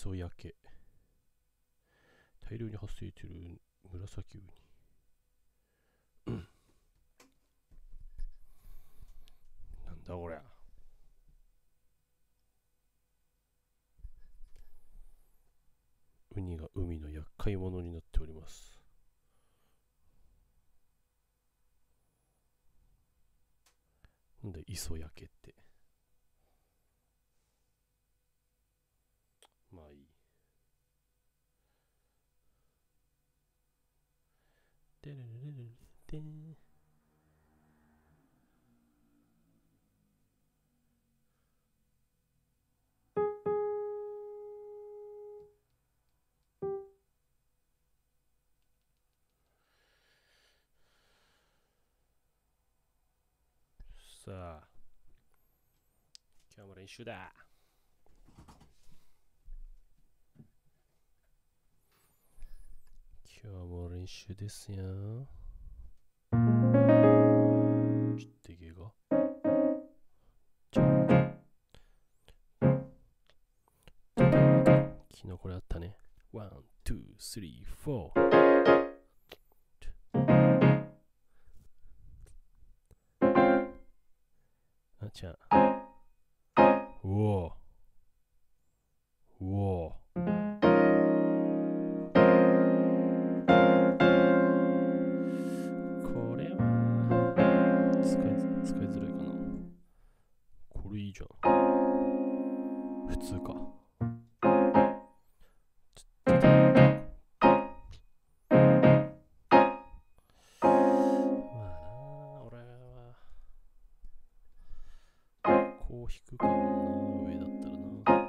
磯焼け。大量に発生している紫ウニ。なんだこりゃ。ウニが海の厄介者になっております。なんで磯焼けって。まあいい。でれれれれでん。さあ、今日も練習だ。今日も練習ですよ。ちってけが。昨日これあったね。ワン、ツー、スリー、フォー。あちゃん。うおうおこれは使いづらいかな。これいいじゃん。普通か。まあな、俺はこう弾くかな、上だったらな。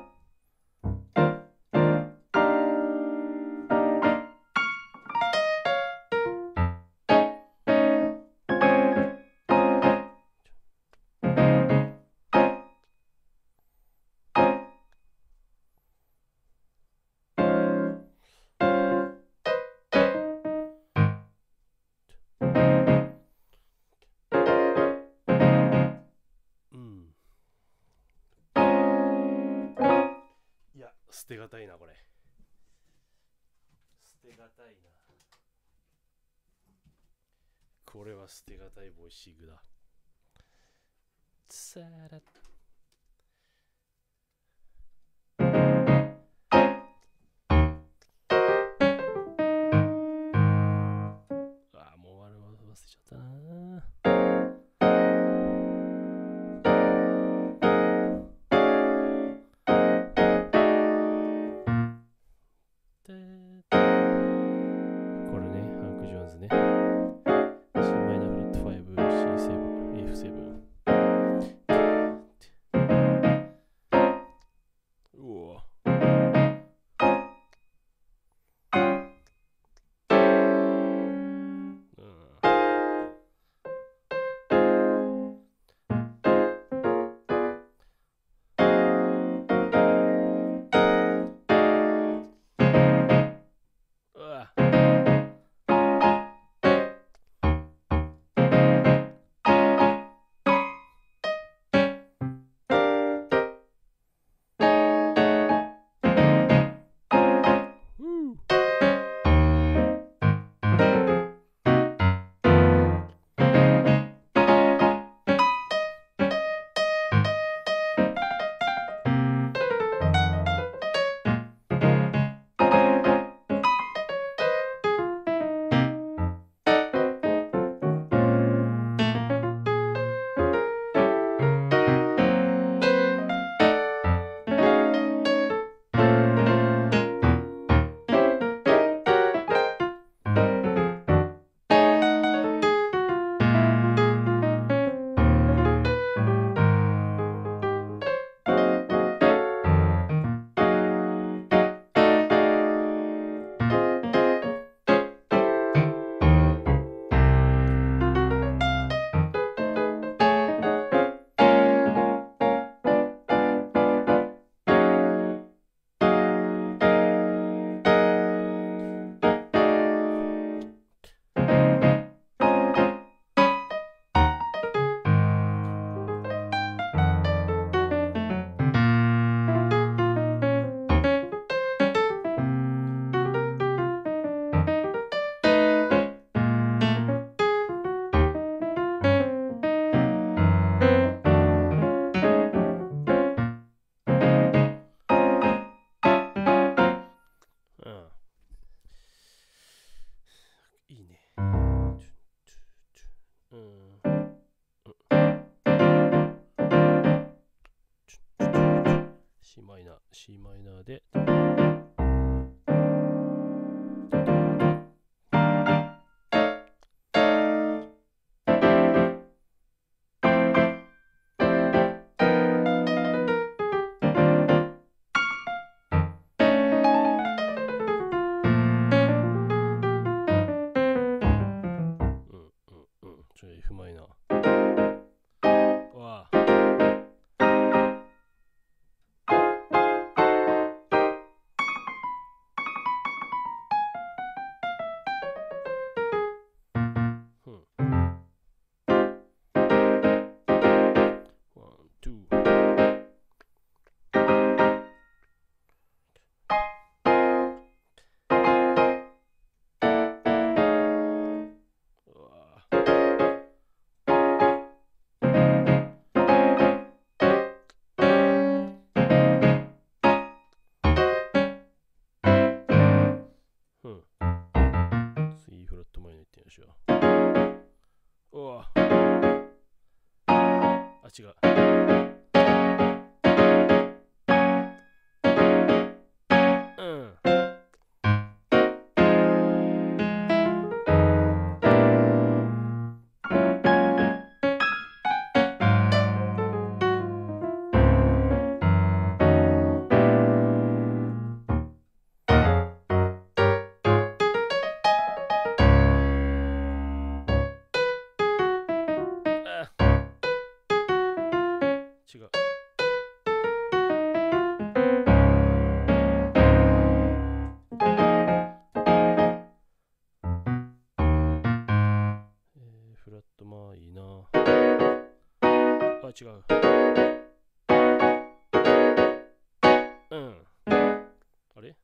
いや、捨てがたいな、これ。捨てがたいな。これは捨てがたいボイシングだ。さらっもう忘れちゃったな。これね、ハンク・ジョーンズね。C マイナーフラット5、C7、F7。 C マイナー、C マイナーで、F マイナー。わあ。C フラットマイナーいってみましょう。うわあ、違う。違う。フラットマイナー。あ、違う。あれ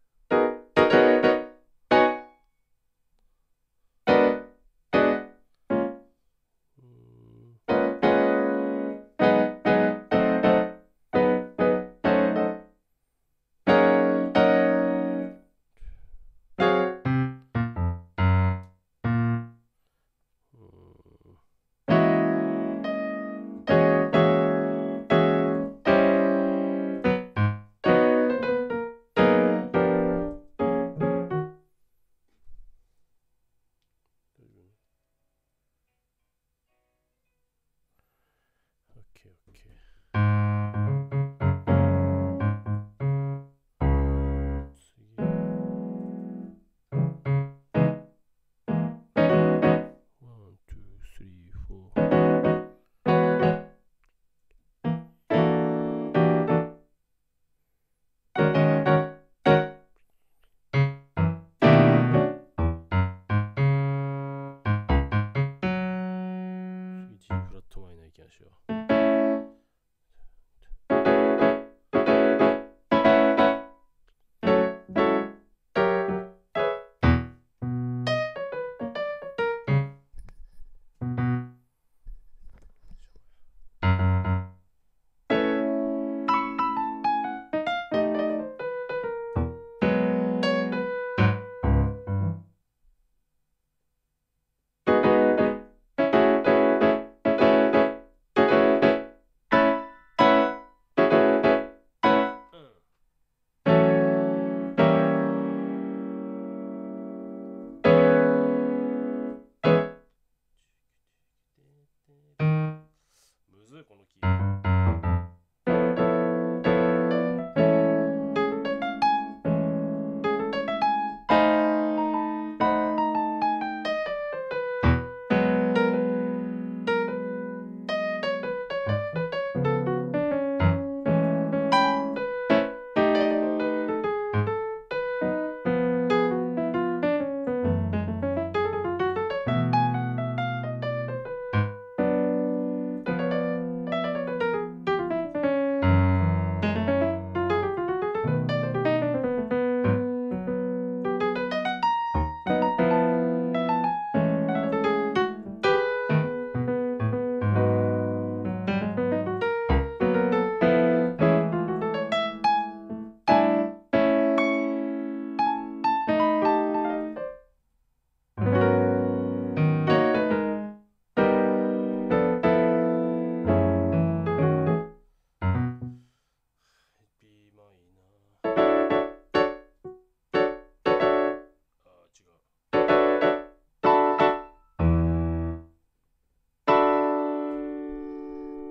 フラットマイナーいきましょう。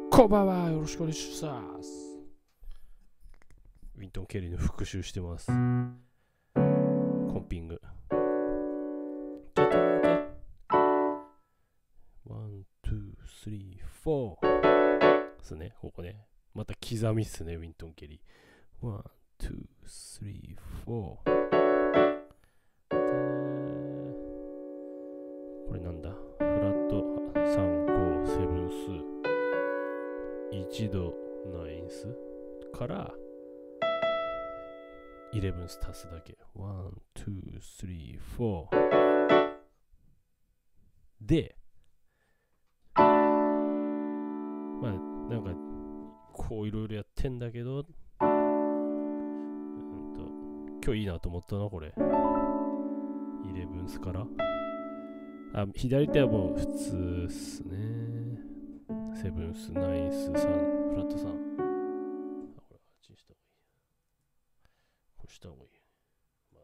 こんばんは、よろしくお願いします。ウィントン・ケリーの復習してます。コンピング。ワン、ツー、スリー、フォー。ですね、ここね。また刻みっすね、ウィントン・ケリー。ワン、ツー、スリー、フォー。これなんだ？フラット3、5、セブンス。1度ナインスからイレブンス足すだけ。ワン、ツー、スリー、フォー。で、まあ、なんか、こういろいろやってんだけど、今日いいなと思ったな、これ。イレブンスから。左手はもう普通っすね。セブンス、ナインス、3、フラット3。これ、あっちにした方がいい。こうした方がいい。まだ。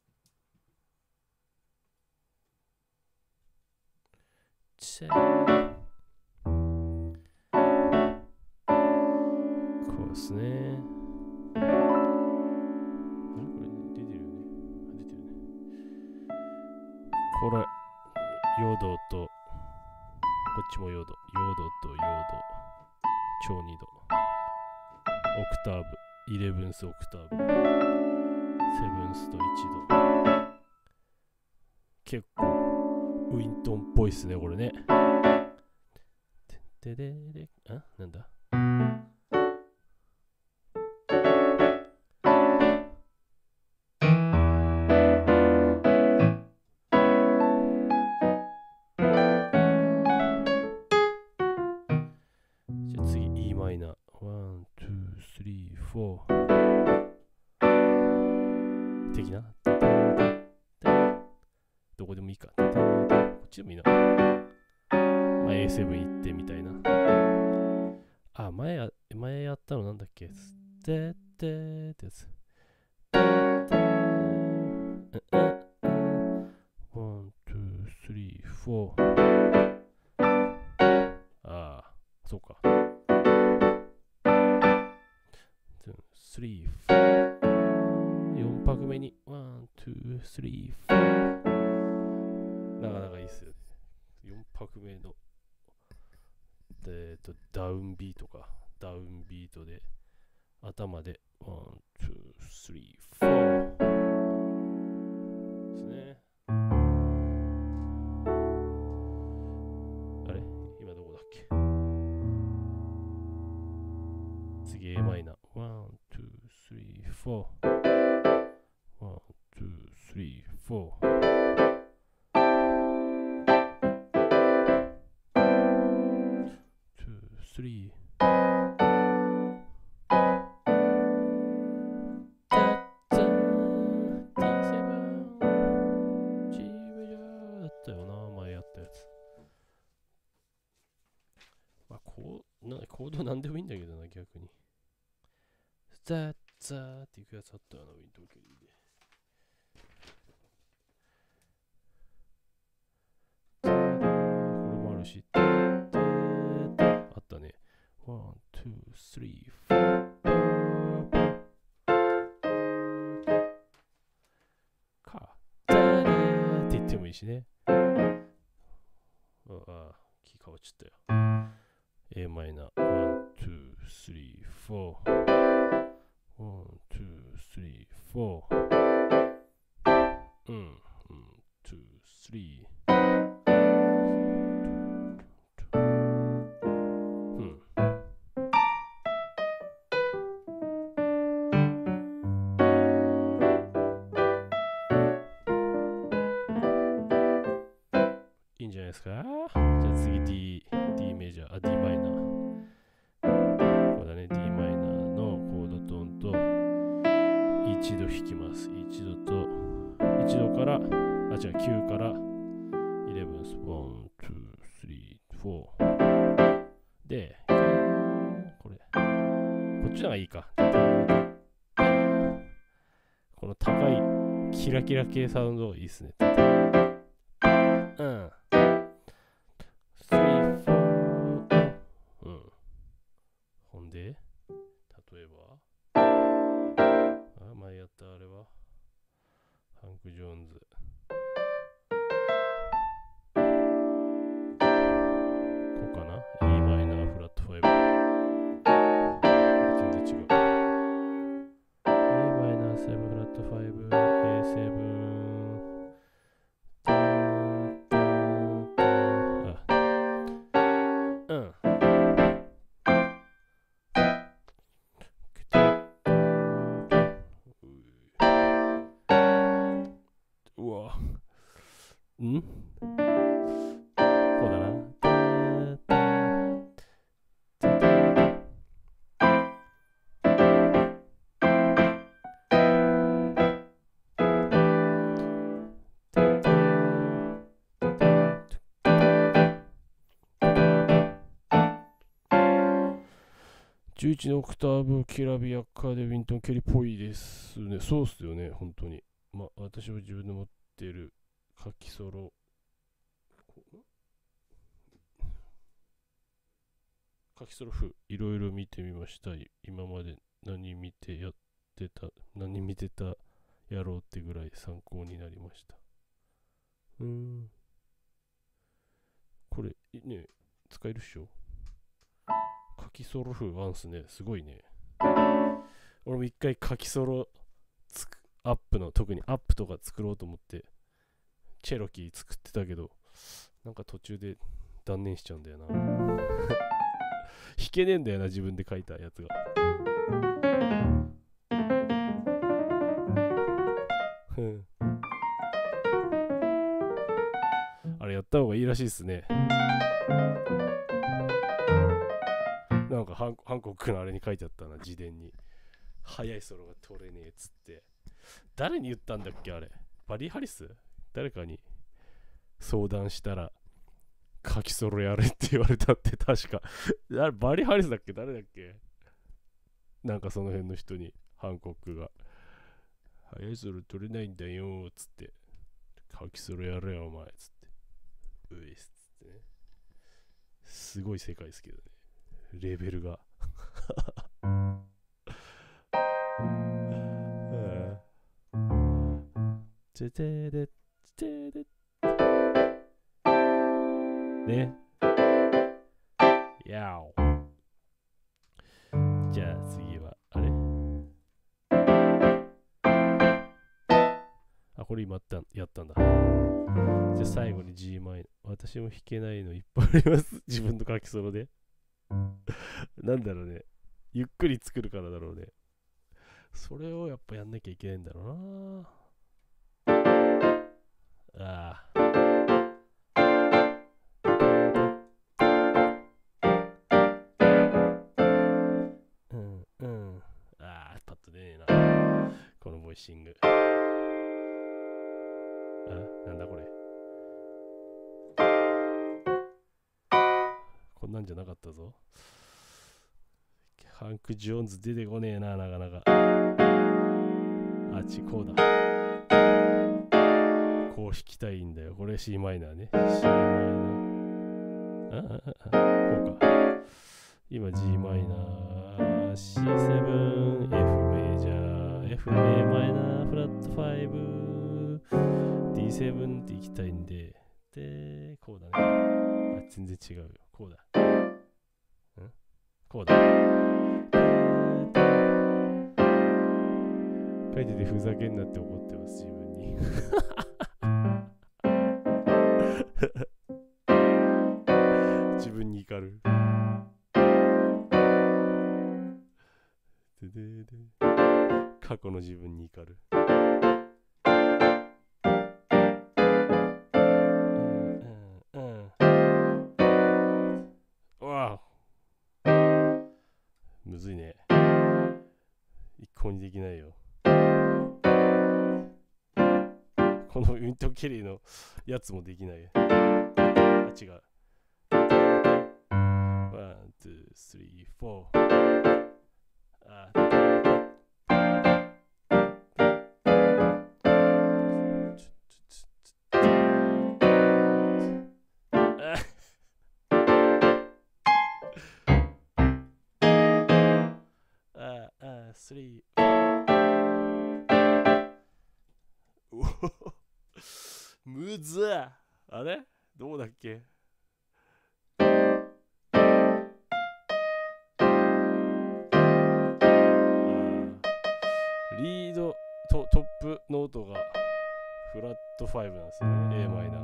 チェー。こうですね。あれこれ出てるよね。出てるね。これ、ヨドと、こっちもヨド。ヨドとヨド。超2度。オクターブ。イレブンスオクターブ。セブンスと1度。結構、ウィントンっぽいっすね、これね。ででで、なんだ？じゃあ次 E マイナー。1、2、3、4。的な。どこでもいいか。こっちでもいいな。A7 行ってみたいな。前やったのなんだっけ？ってやつ。1、2、3、4。そうか。3、4拍目に1、2、3、4。なかなかいいっすよね。4拍目のダウンビートか。ダウンビートで頭で1、2、3、4ですね。あれ今どこだっけ？次 A マイナー。1、2、3、4。1、2、3、4。3 だったよな、前やったやつ。まあ、コードなんでもいいんだけどな、逆に。ザーザーっていくやつあったよな、ウィントンケリーで。これもあるし、あったね。1、2、3、4。か。ザーって言ってもいいしね。キー変わっちゃったよ。A マイナー。1、2、3、4。1、2、3、4。1、2、3。いいんじゃないですか？じゃあ次 D メジャー、D マイナー。これだね、D マイナーのコードトーンと1度弾きます。1度と、1度から、9から11、1、2、3、4。で、こっちの方がいいか。この高いキラキラ系サウンドいいっすね。3、4、 こうだな。11のオクターブ、きらびやかでウィントン・ケリっぽいですね。そうっすよね、本当に。まあ、私は自分で持っている書きソロ、書きソロ譜、いろいろ見てみました。今まで何見てたやろうってぐらい参考になりました。これ、ね、使えるっしょ。書きソロ譜ワンスね、すごいね。俺も一回書きソロアップの、特にアップとか作ろうと思って、チェロキー作ってたけど、なんか途中で断念しちゃうんだよな。弾けねえんだよな、自分で書いたやつが。あれやった方がいいらしいっすね。なんかハンコックのあれに書いてあったな、自伝に。速いソロが取れねえっつって。誰に言ったんだっけあれ。バリー・ハリス？誰かに相談したら書きソロやれって言われたって確かバリー・ハリスだっけ誰だっけ。なんかその辺の人にハンコックが速いソロ取れないんだよっつって書きソロやれよお前っつってういっつってね。すごい世界ですけどね、レベルがててでてでね。やお。じゃあ次はあれ、これ今やったんだ。じゃあ最後に G マイナー。私も弾けないのいっぱいあります自分の書きソロでなんだろうね、ゆっくり作るからだろうね。それをやっぱやんなきゃいけないんだろうな。パッと出ねえなこのボイシング。なんだこれ。こんなんじゃなかったぞ。ハンク・ジョーンズ出てこねえな、なかなか。こうだ。こう弾きたいんだよ。これ C マイナーね。C マイナー。こうか。今 G マイナー、C7、F メジャー、F メマイナー、フラット5、D7 っていきたいんで、で、こうだね。全然違うよ。こうだ。こうだ。書いててふざけんなって怒ってます、自分に。自分に怒る。過去の自分に怒る。むずいね。一向にできないよ。このウィントン・ケリーのやつもできない。違う。1、2、3、4。3。むずっ。あれどうだっけ。リードトップノートがフラット5なんですね。A マイナー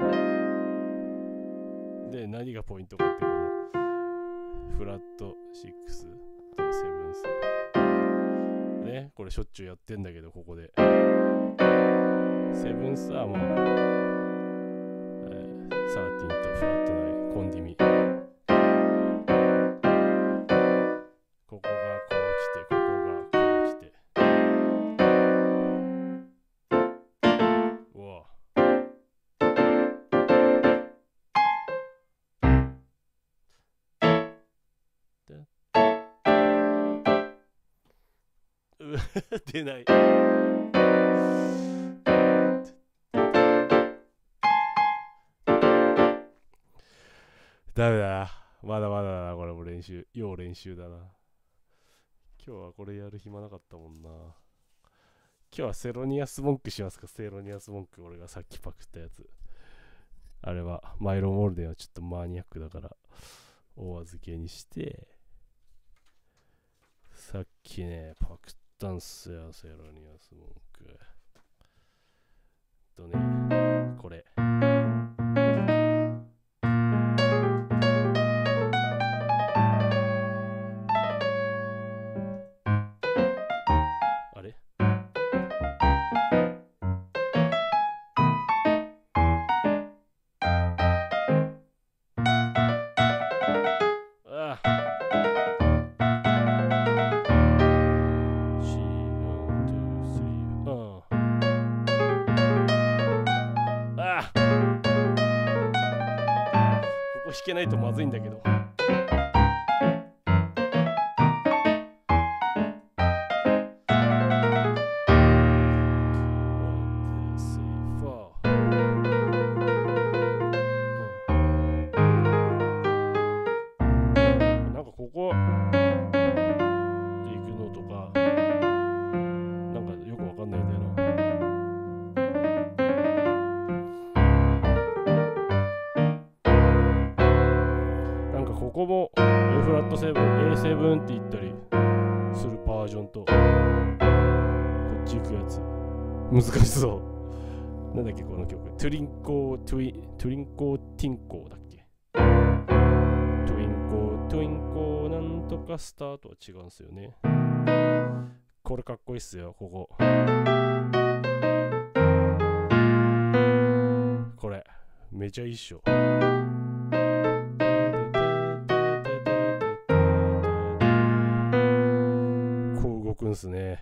の。で、何がポイントかってこのフラット6と7ス。ね、これしょっちゅうやってんだけど、ここで。セブンスはもう出ない。ダメだな。まだまだだな。これも練習。要練習だな。今日はこれやる暇なかったもんな。今日はセロニアスモンクしますか。セロニアスモンク。俺がさっきパクったやつ。あれはマイロモルデンはちょっとマニアックだからお預けにして、さっきねパクったんすよ。セロニアスモンクとね、これあれ弾けないとまずいんだけど。なんかここで行くのとかなんかよくわかんないんだよな。ここも A フラット7、A7 って言ったりするバージョンと、こっち行くやつ難しそう。なんだっけこの曲、トゥリンコーティンコーだっけ。トゥインコーなんとかスターとは違うんですよね。これかっこいいっすよ。こここれめちゃいいっしょ。動くんすね。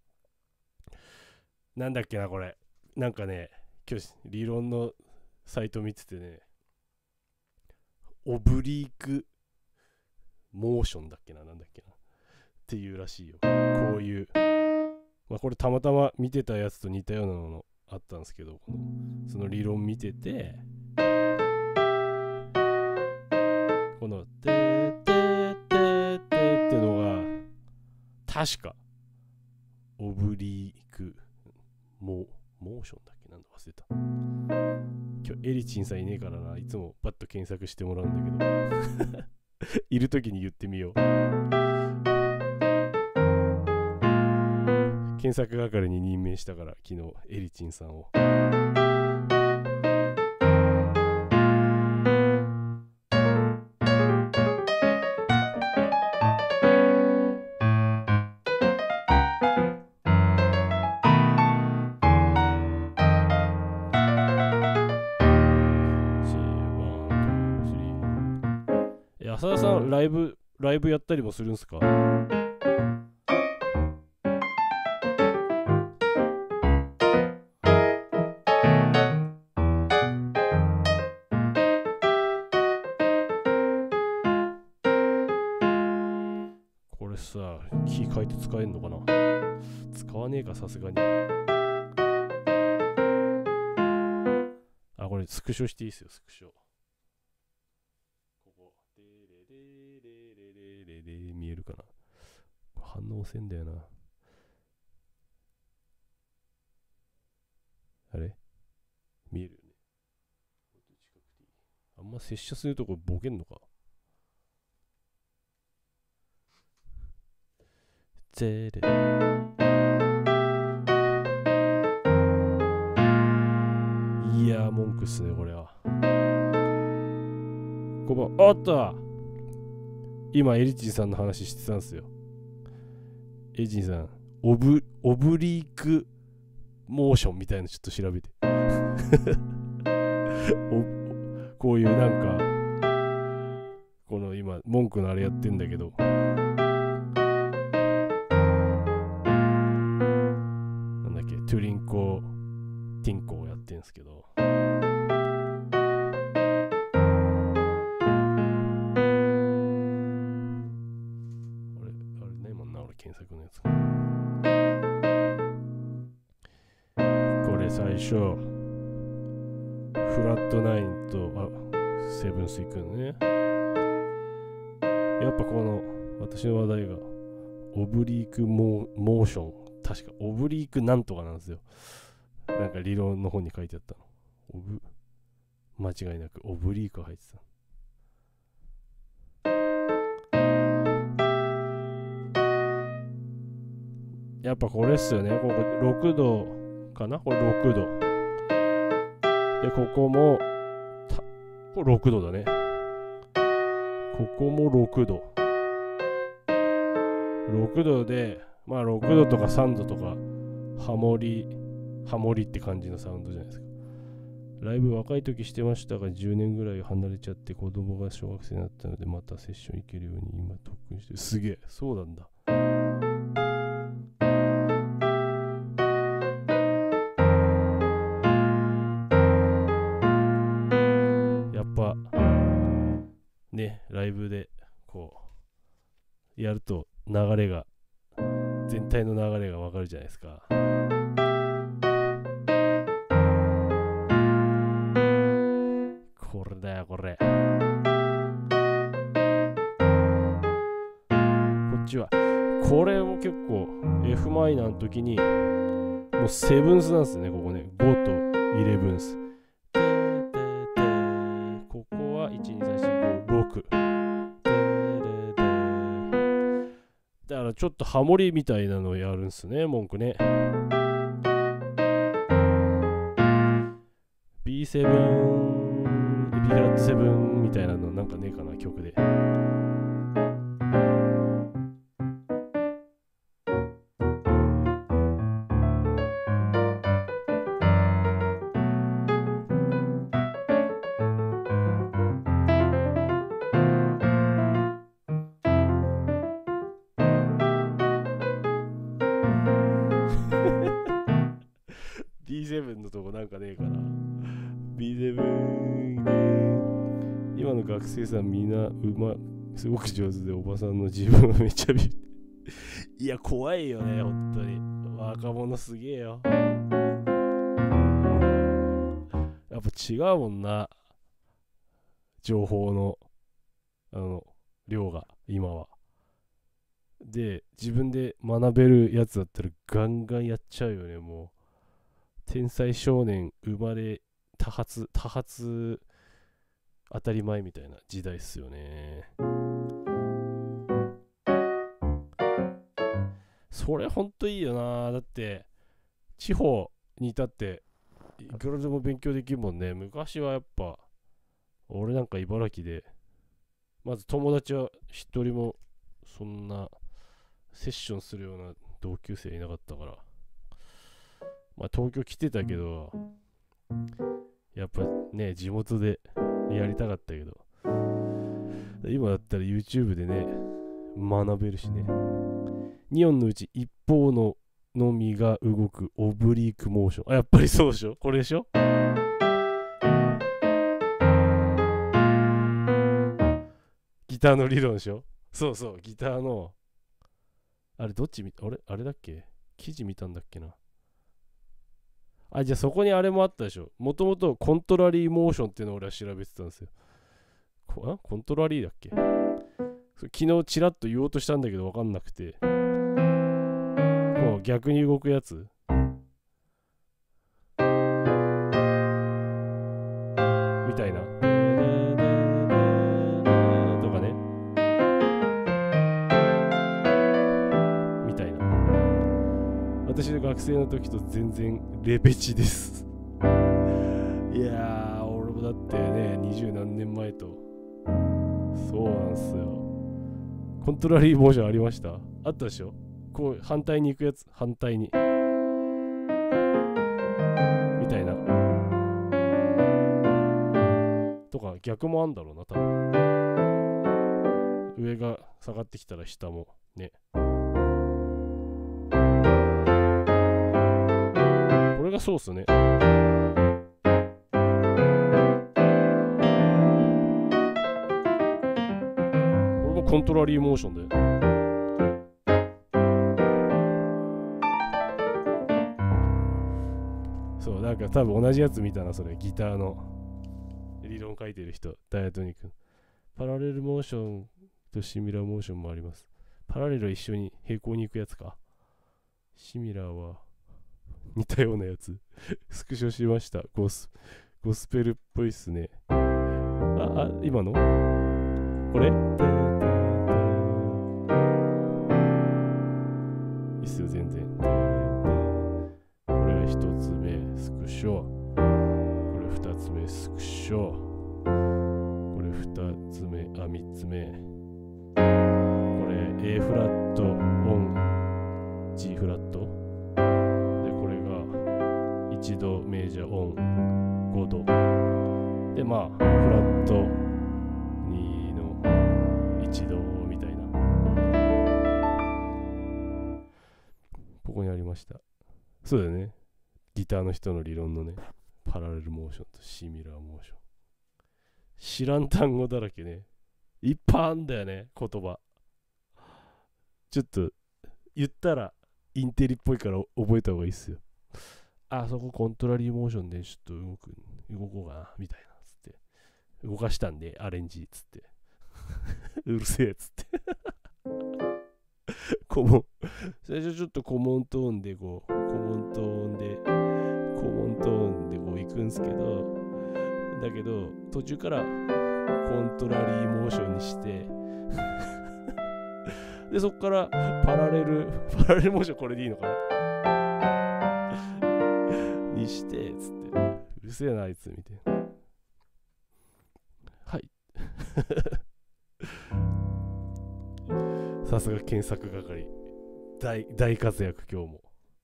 なんだっけなこれ。なんかね、今日理論のサイト見ててね、オブリークモーションだっけな、なんだっけなっていうらしいよ。こういう、まあこれたまたま見てたやつと似たようなのあったんですけど、その理論見てて、このテーテーテーテーってのが確かオブリークモーションだっけ、なんだ忘れた。今日エリチンさんいねえからな、いつもパッと検索してもらうんだけどいるときに言ってみよう。検索係に任命したから昨日エリチンさんを。浅田さんライブやったりもするんすか？これさ、キー変えて使えんのかな？使わねえかさすがに。あ、これスクショしていいっすよ、スクショ。見えるかな？反応せんだよな。あれ見えるよね。あんま接写するとこボケんのか。ゼレいやー文句っすねこれは。ここあった今エリチンさんの話してたんですよ。エリチンさんオブリークモーションみたいなのちょっと調べてこういうなんかこの今文句のあれやってんだけど、なんだっけトゥリンコティンコをやってんすけど、あれないもんな俺検索のやつ。 最初フラットナインとセブンス行くのね。やっぱこの私の話題がオブリークモーション、確かオブリークなんとかなんですよ。なんか理論の本に書いてあったの。間違いなくオブリークが入ってた。やっぱこれっすよね。ここ6度かな、これ6度で、ここもこれ6度だね。ここも6度で、まあ6度とか3度とかハモリって感じのサウンドじゃないですか。ライブ若い時してましたが、10年ぐらい離れちゃって子供が小学生になったので、またセッション行けるように今特訓してる。すげえ、そうなんだ。やっぱね、ライブでこうやると全体の流れがわかるじゃないですか。これだよ、これ。こっちはこれも結構 F マイナーの時にもうセブンスなんですね。ここね、5と11ス。ここは1、2、3、4、5、6。だからちょっとハモリみたいなのをやるんすね、文句ね。B7、B フラット7みたいなのなんかねえかな、曲で。B7 のとこなんかねえかな。B7 今の学生さんみんなすごく上手で、おばさんの自分はめっちゃいや怖いよね、本当に。若者すげえよ。やっぱ違うもんな、情報の量が今は。で、自分で学べるやつだったらガンガンやっちゃうよね。もう天才少年生まれ多発当たり前みたいな時代っすよね。それほんといいよな。だって地方にいたっていくらでも勉強できるもんね。昔はやっぱ俺なんか茨城で、まず友達は一人もそんなセッションするような同級生いなかったから、まあ東京来てたけど、やっぱね地元でやりたかったけど、今だったら YouTube でね学べるしね。2音のうち一方のみが動くオブリークモーション。やっぱりそうでしょ、これでしょ。ギターの理論でしょ。そうそう、ギターのあれどっちあれだっけ、記事見たんだっけな。じゃあそこにあれもあったでしょ。もともとコントラリーモーションっていうのを俺は調べてたんですよ。コントラリーだっけ。昨日チラッと言おうとしたんだけど分かんなくて、こう逆に動くやつみたいなとかね、みたいな。私の学生の時と全然レベチですいやー、俺もだってね20何年前と。そうなんすよ。コントラリーモーションありました？あったでしょ。こう反対に行くやつ、反対にみたいなとか、逆もあんだろうな多分。上が下がってきたら下もね。これがそうっすね。コントラリーモーションで。そうだなんか多分同じやつ見たな、それ。ギターの理論書いてる人、ダイアトニック。パラレルモーションとシミラーモーションもあります。パラレルは一緒に平行に行くやつか。シミラーは似たようなやつ。スクショしました。ゴスペルっぽいっすね。今のこれいいっすよ、全然。これが一つ目、スクショ。これ二つ目、スクショ。これ二つ目、三つ目。これ A フラット、オン、G フラット。で、これが一度メジャーオン、5度。で、まあ、フラット2の1度みたいな。ここにありました。そうだよね。ギターの人の理論のね、パラレルモーションとシミラーモーション。知らん単語だらけね。いっぱいあんだよね、言葉。ちょっと、言ったらインテリっぽいから覚えた方がいいっすよ。そこコントラリーモーションでちょっと動こうかな、みたいな。動かしたんでアレンジっつってうるせえっつって最初ちょっとコモントーンでこうコモントーンでこう行くんすけど、だけど途中からコントラリーモーションにしてでそっからパラレルモーション、これでいいのかなにしてつってうるせえなあいつみたいな。はいさすが検索係、大活躍今日も。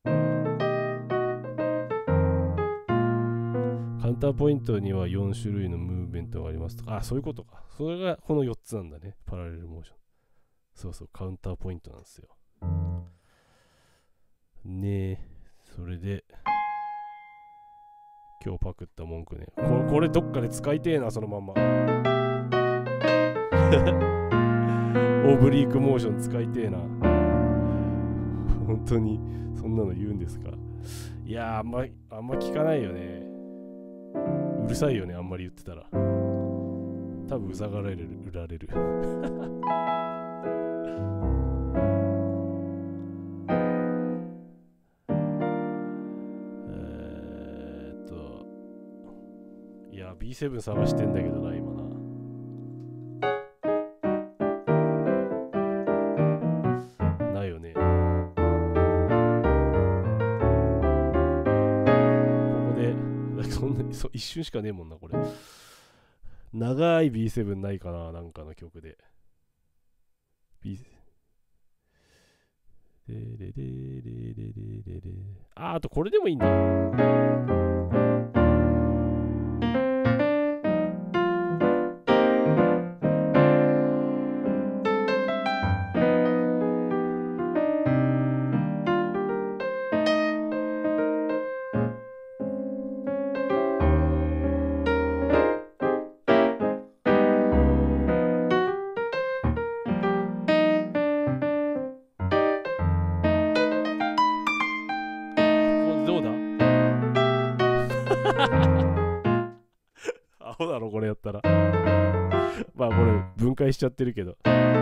カウンターポイントには4種類のムーブメントがありますとか。そういうことか。それがこの4つなんだね、パラレルモーション。そうそう、カウンターポイントなんですよねえ。それで今日パクった文句ね。これどっかで使いてえな、そのまんま。オブリークモーション使いてえな。本当にそんなの言うんですか。いやー、あんま聞かないよね。うるさいよね、あんまり言ってたら。多分うざがられる。いや B7 探してんだけどな今な。ないよね。ここでそんな一瞬しかねえもんなこれ。長い B7 ないかな、なんかの曲で。あとこれでもいいんだ。アホだろこれやったら。まあこれ分解しちゃってるけど。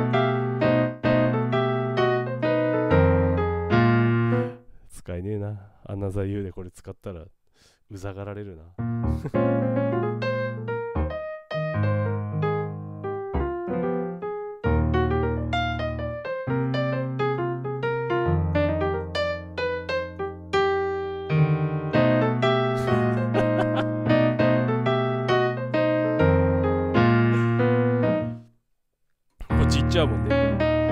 使えねえな。アナザーユーでこれ使ったらうざがられるな。ちっちゃいもんね。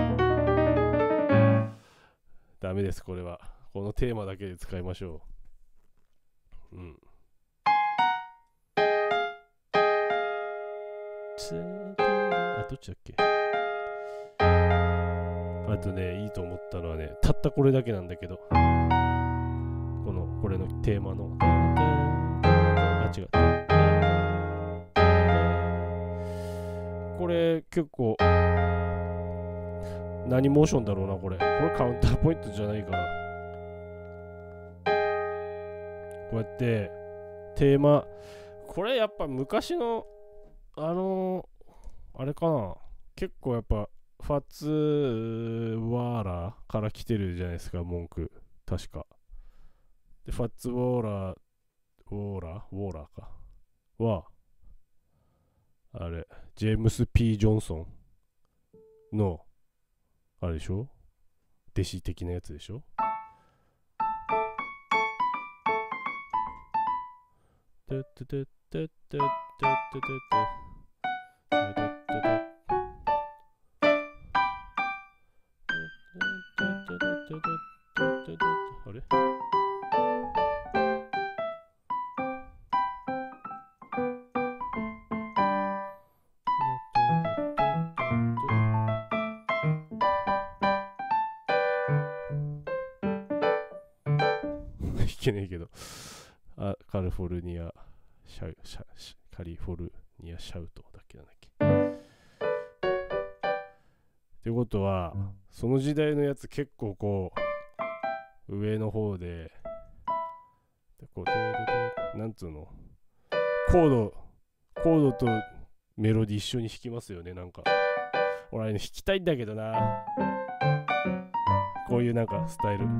ダメです、これは。このテーマだけで使いましょう。うん。どっちだっけ。あとね、いいと思ったのはね、たったこれだけなんだけど、これのテーマの違う、これ結構何モーションだろうな、これカウンターポイントじゃないかな。こうやってテーマ、これやっぱ昔のあれかな、結構やっぱファッツワーラーから来てるじゃないですか、文句。確か。で、ファッツウォーラーか。は、あれ、ジェームス・ P ・ジョンソンの、あれでしょ、弟子的なやつでしょ。てってってってってってってあれ、いけないけど、カリフォルニアカリフォルニアシャウトだっけ、なんだっけ。ってことは、その時代のやつ結構こう上の方で、こうなんつうの、コードとメロディ一緒に弾きますよね。なんか俺弾きたいんだけどな、こういうなんかスタイル。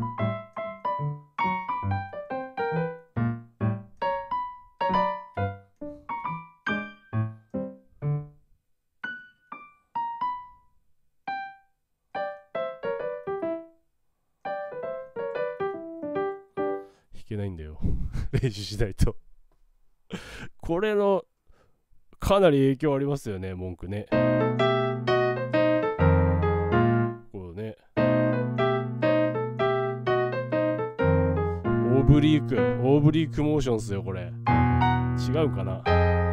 弾けないんだよ練習しないとこれのかなり影響ありますよね、文句ね。こうね、オーブリークモーションっすよ、これ。違うかな。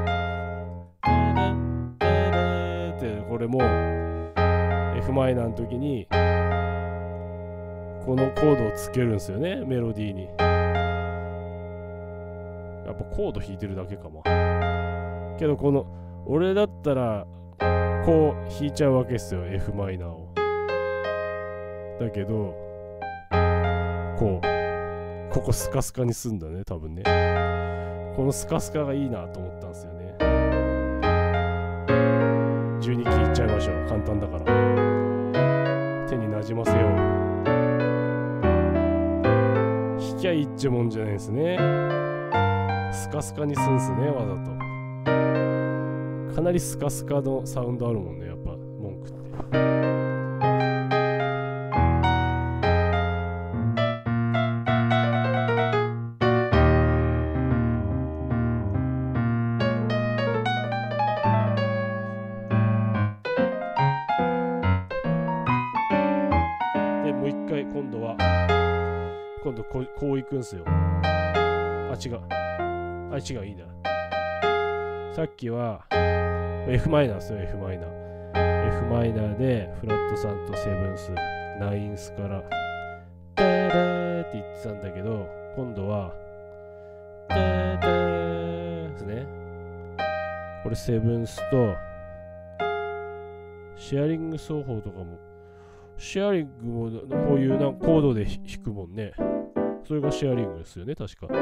ってこれも F マイナーの時にこのコードをつけるんですよね、メロディーに。やっぱコード弾いてるだけかも。けどこの俺だったらこう弾いちゃうわけっすよ、 F マイナーを。だけどここスカスカにすんだね、多分ね。このスカスカがいいなと思ったんですよね。12キーいっちゃいましょう、簡単だから。手になじませよう。弾きゃいいっちゃもんじゃないですね。スカスカにすんすね、わざと。かなりスカスカのサウンドあるもんね、やっぱ文句って。でもう一回今度こういくんすよ。違う、いいな。さっきは F マイナーですよ、F マイナーでフラット3とセブンスナインスからテレーって言ってたんだけど、今度はテレーですね。これセブンスとシェアリング奏法とかも、シェアリングもこういうコードで弾くもんね。それがシェアリングですよね、確か。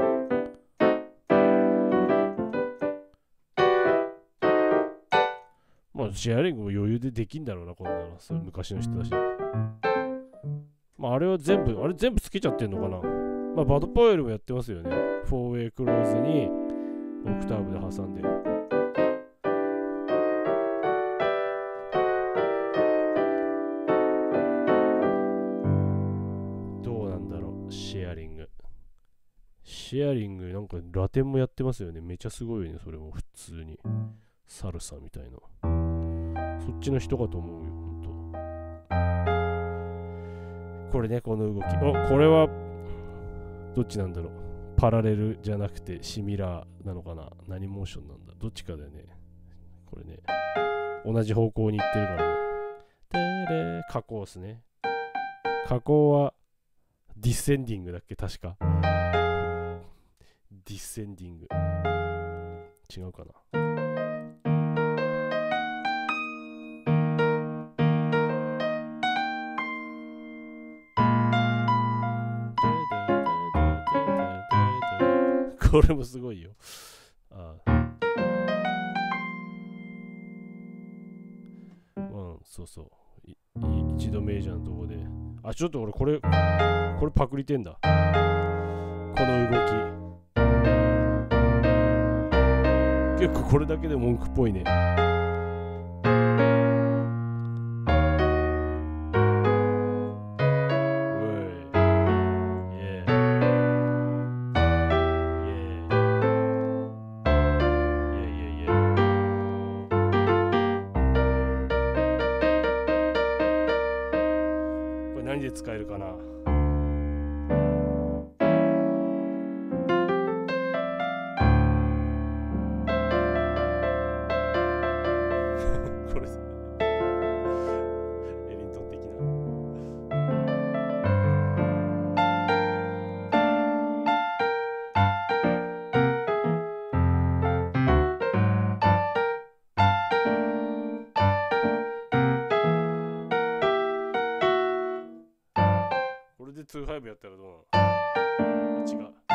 まあシェアリングも余裕でできんだろうな、こんなの。それ昔の人だし。まああれ全部つけちゃってんのかな。まあバドポエルもやってますよね。4way クローズにオクターブで挟んで。どうなんだろう、シェアリングなんかラテンもやってますよね。めちゃすごいよね、それも普通に。サルサみたいな。そっちの人かと思うよ、ほんと。これね、この動き。これはどっちなんだろう。パラレルじゃなくてシミラーなのかな。何モーションなんだ。どっちかだよね。これね。同じ方向に行ってるからね。下降ですね。下降はディセンディングだっけ、確か。ディセンディング。違うかな。 それもすごいよ。ああ。そうそう。一度メジャーのとこで。あ、ちょっと俺これパクリてんだ。この動き。結構これだけで文句っぽいね。何で使えるかな。これエリントン的な。これで2-5やったらどうなの？あ、違う。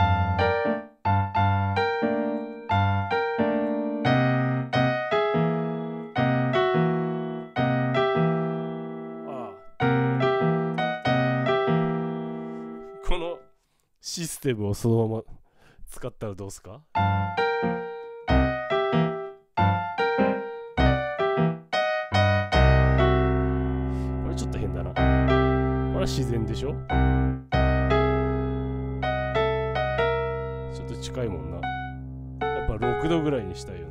このシステムをそのまま使ったらどうすか？これちょっと変だな。これは自然でしょ？ちょっと近いもんな。やっぱ6度ぐらいにしたいよな。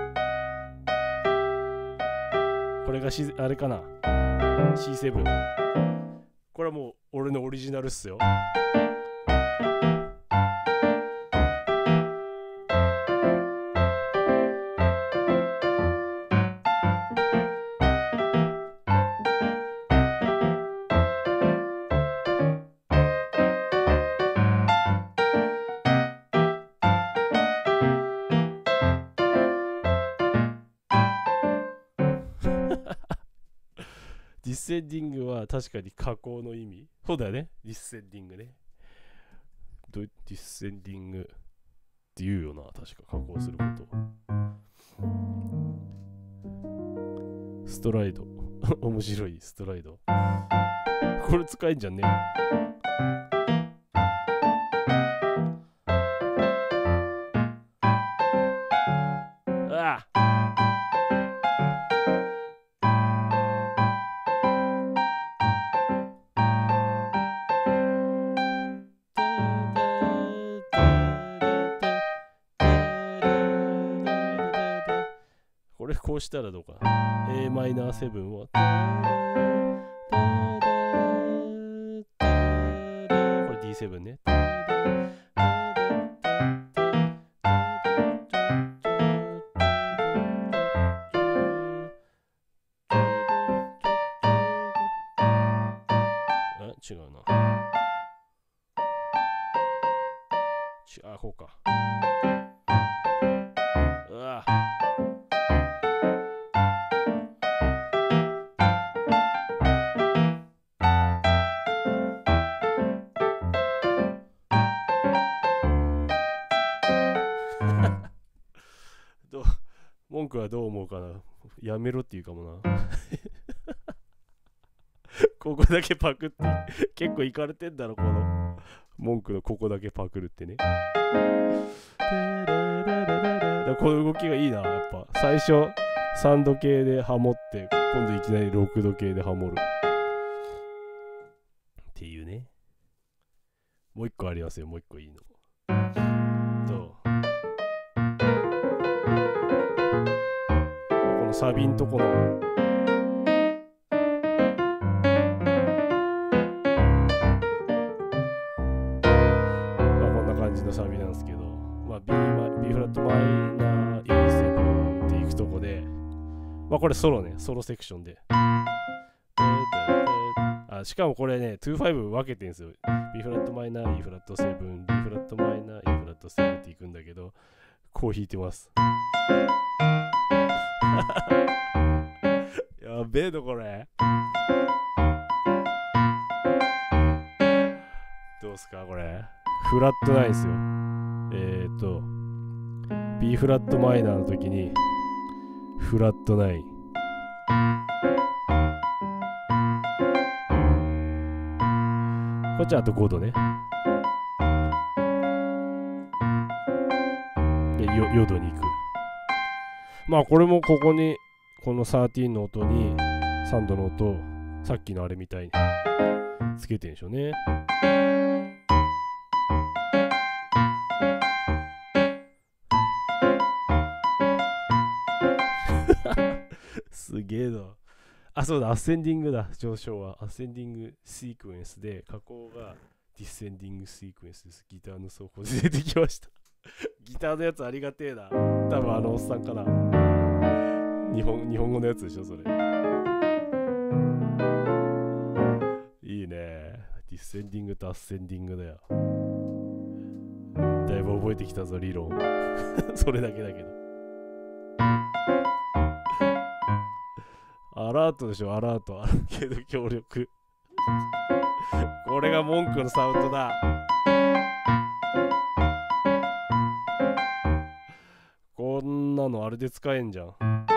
これがあれかな、 C7。 これはもう俺のオリジナルっすよ。ディッセンディングは確かに加工の意味。そうだよね。ディッセンディングね。ディッセンディングって言うよな。確か加工すること。ストライド。面白いストライド。これ使えんじゃんね。ああ。これこうしたらどうかな。 Am7 をこれ D7 ね。違うな。こうか。うわ文句はどう思うかな。やめろって言うかもな。ここだけパクって結構いかれてんだろ、この文句のここだけパクるってね。この動きがいいな。やっぱ最初3度系でハモって今度いきなり6度系でハモるっていうね。もう一個ありますよ。もう一個いいの。どう？このサビんとこのサビなんですけど、まあ、B フラットマイナー E7 っていくとこで、まあこれソロね、ソロセクションで。しかもこれね、2-5分けてんすよ。B フラットマイナー E フラット7、B フラットマイナー E フラット7っていくんだけど、こう弾いてます。やべえのこれ。どうすかこれ。フラットないですよ。 B フラットマイナーの時にフラット9、こっちあと5度ね。で、4度に行く。まあこれもここにこの13の音に3度の音をさっきのあれみたいにつけてんでしょうね。すげえな。あ、そうだ、アッセンディングだ。上昇はアッセンディングシークエンスで、加工がディセンディングシークエンスです。ギターの奏法で出てきました。ギターのやつありがてえな。多分あのおっさんかな。日本語のやつでしょ、それ。いいね。ディセンディングとアッセンディングだよ。だいぶ覚えてきたぞ、理論。それだけだけど。アラートでしょ、アラート。アーケード協力。これが文句のサウンドだ。こんなのあれで使えんじゃん。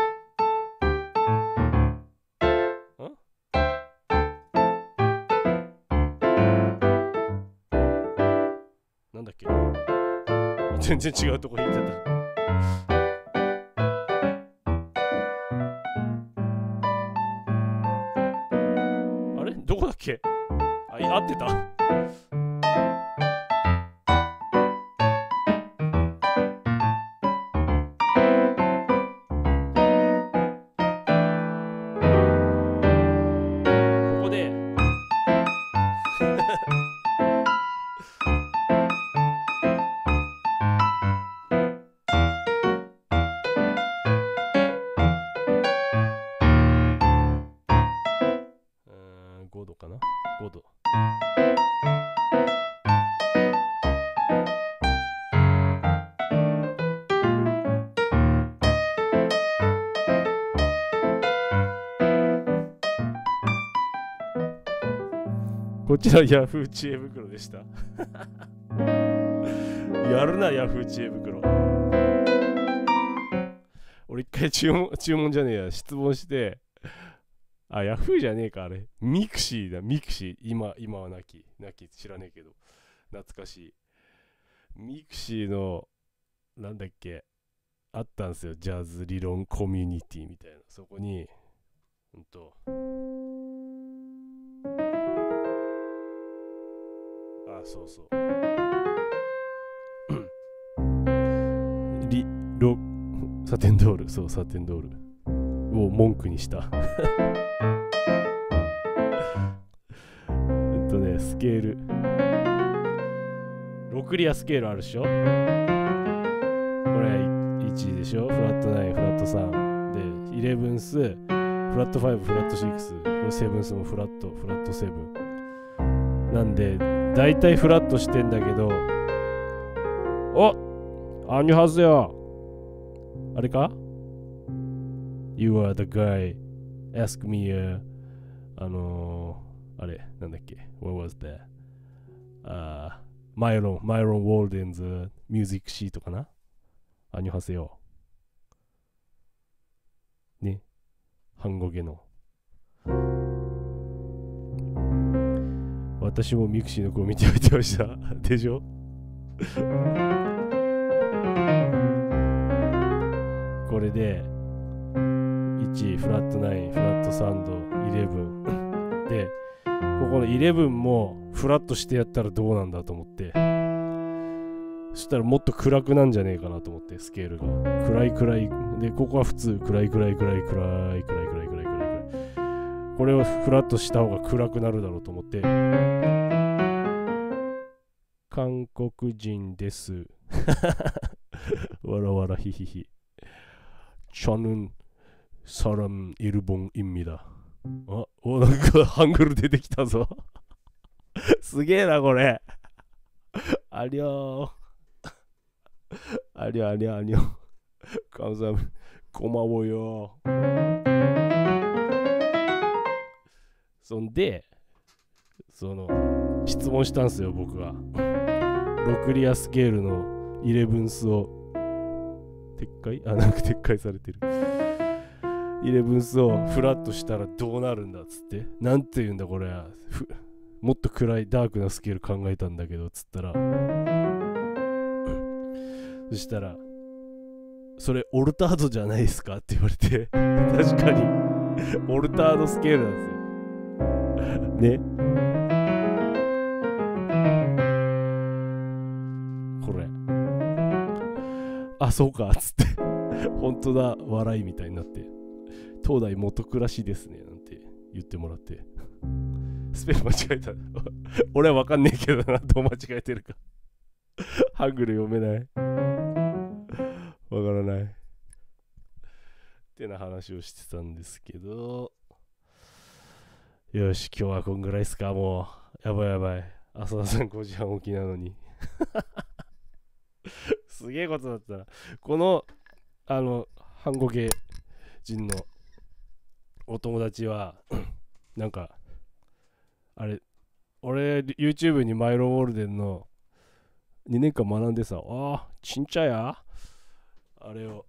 なんだっけ、全然違うとこ弾いてた。あれどこだっけ。合ってた。ここで5度かな、5度。こちらヤフー知恵袋でした。やるな、ヤフー知恵袋。俺一回注文じゃねえや、質問して、あ、ヤフーじゃねえか、あれ。ミクシーだ、ミクシー。今はなき知らねえけど。懐かしい。ミクシーの、なんだっけ、あったんですよ。ジャズ理論コミュニティみたいな。そこに、あ、そうそう。サテンドール、そう、サテンドールを文句にした。スケール。6リアスケールあるでしょ。これ1でしょ。フラット9、フラット3。で、11ス、フラット5、フラット6。これ7スもフラット7。なんで、だいたいフラットしてんだけど、アニュハズよ。あれか ?You are the guy. Ask me, あれ、なんだっけ What was that? マイロン・ウォルデンズ・ミュージックシートかな。アニュハセヨ。ね。半語ゲの。私もミクシーの子を見ておいてました。でしょ。これで1フラット9、フラット3度、11で、ここの11もフラットしてやったらどうなんだと思って、そしたらもっと暗くなんじゃねえかなと思って、スケールが暗いで、ここは普通暗い。これをフラットした方が暗くなるだろうと思って、韓国人ですわらわらヒヒヒ저는 사람 일본입니다。なんかハングル出てきたぞ。すげえなこれ。ありょー。감사합니다。고마워요。そんで、質問したんすよ僕は。6リアスケールのイレブンスをなんか撤回されてる。イレブンスをフラットしたらどうなるんだっつって、なんて言うんだこれは、もっと暗いダークなスケール考えたんだけどっつったら、そしたらそれオルタードじゃないですかって言われて確かにオルタードスケールなんですよね。これあそうかっつって本当だ笑いみたいになって、東大元暮らしですねなんて言ってもらって、スペル間違えた俺は分かんねえけどな、どう間違えてるかハングル読めない、わからないってな話をしてたんですけど、よし今日はこんぐらいっすか。もうやばいやばい、浅田さん5時半起きなのにすげえことだったな。この反語系人のお友達はなんかあれ、俺 YouTube にマイロン・ウォルデンの2年間学んでさ、ちんちゃやあれを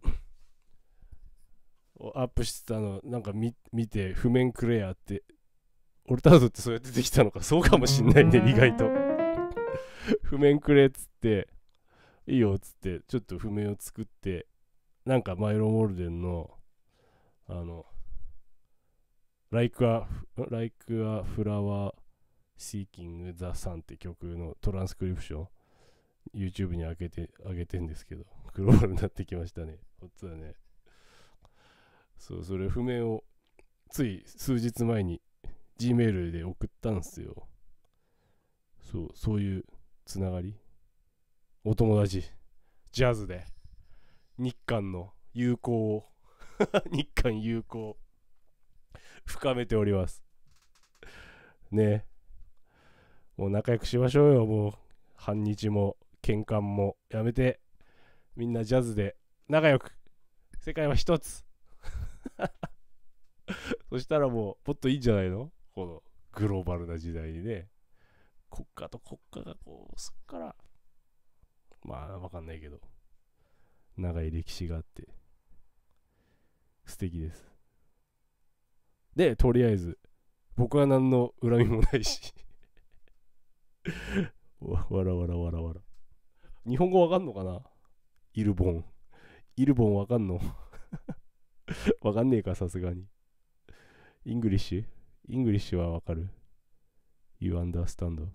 アップしてたのなんか見て、譜面くれやって、オルタードってそうやってできたのか、そうかもしんないね意外と譜面くれっつって、いいよっつってちょっと譜面を作って、なんかマイロン・ウォルデンのLike a Flower Seeking the Sun って曲のトランスクリプション YouTube に上げてんですけど、グローバルになってきましたね。本当だね。そう、それ譜面をつい数日前に Gmail で送ったんすよ。そういうつながり、お友達、ジャズで日韓の友好を日韓友好深めておりますね。もう仲良くしましょうよ。もう反日も喧嘩もやめて、みんなジャズで仲良く、世界は一つそしたらもうもっといいんじゃないの、このグローバルな時代にね。国家と国家がこうすっから、まあわかんないけど長い歴史があって素敵です。でとりあえず僕は何の恨みもないしわらわらわらわら。日本語わかんのかな。イルボンわかんのわかんねえか、さすがに。イングリッシュはわかる。 You understand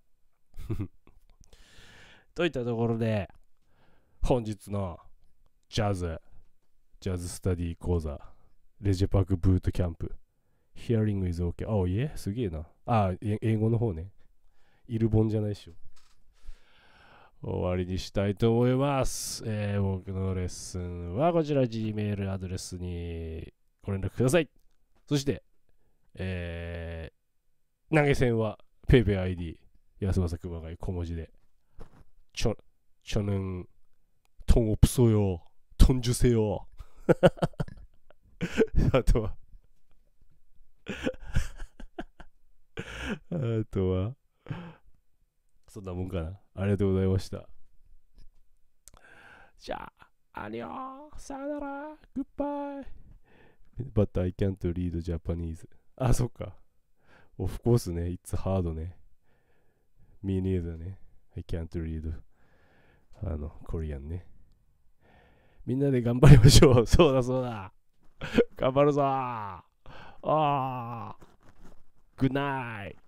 といったところで、本日のジャズスタディ講座、レジェパークブートキャンプ Hearing is OK。 すげえな。英語の方ね。イルボンじゃないっしょ。終わりにしたいと思います。僕のレッスンはこちら Gmail アドレスにご連絡ください。そして、投げ銭は PayPayID 安政熊谷小文字で저는 돈 없어요. 돈 주세요. あとはそんなもんかな。ありがとうございました。じゃあ、アニョー、さよなら、グッバイ。But I can't read Japanese。そっか。Of course ね、It's hard ね。Me neither ね。I can't read コリアンね。みんなで頑張りましょう。そうだ。頑張るぞー。Good night。